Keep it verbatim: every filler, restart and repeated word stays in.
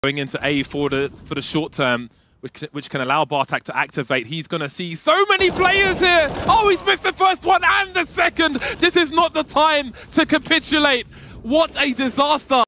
Going into A for the for the short term, which can, which can allow bart four k to activate. He's going to see so many players here. Oh, he's missed the first one and the second. This is not the time to capitulate. What a disaster.